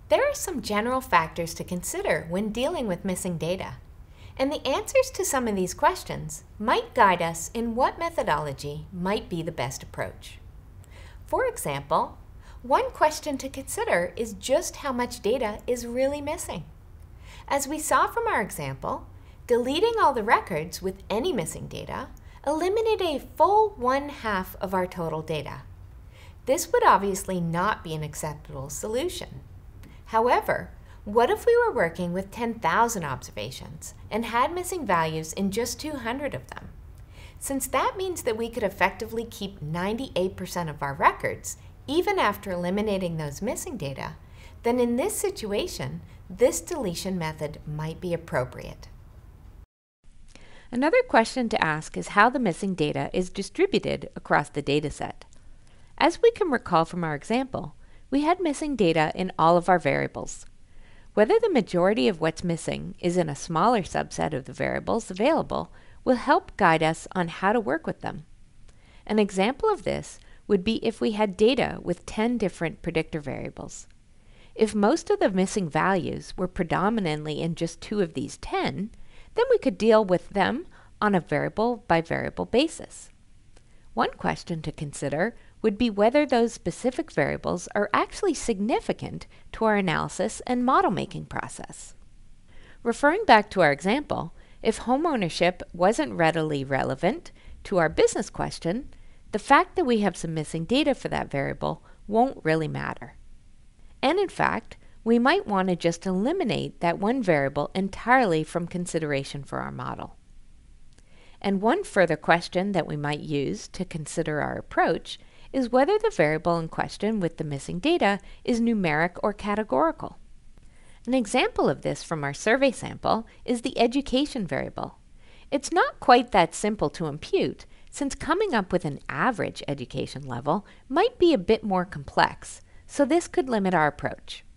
There are some general factors to consider when dealing with missing data, and the answers to some of these questions might guide us in what methodology might be the best approach. For example, one question to consider is just how much data is really missing. As we saw from our example, deleting all the records with any missing data eliminated a full 1/2 of our total data. This would obviously not be an acceptable solution. However, what if we were working with 10,000 observations and had missing values in just 200 of them? Since that means that we could effectively keep 98% of our records, even after eliminating those missing data, then in this situation, this deletion method might be appropriate. Another question to ask is how the missing data is distributed across the dataset. As we can recall from our example, we had missing data in all of our variables. Whether the majority of what's missing is in a smaller subset of the variables available will help guide us on how to work with them. An example of this would be if we had data with 10 different predictor variables. If most of the missing values were predominantly in just 2 of these 10, then we could deal with them on a variable-by-variable basis. One question to consider would be whether those specific variables are actually significant to our analysis and model-making process. Referring back to our example, if home ownership wasn't readily relevant to our business question, the fact that we have some missing data for that variable won't really matter. And in fact, we might want to just eliminate that one variable entirely from consideration for our model. And one further question that we might use to consider our approach is whether the variable in question with the missing data is numeric or categorical. An example of this from our survey sample is the education variable. It's not quite that simple to impute, since coming up with an average education level might be a bit more complex, so this could limit our approach.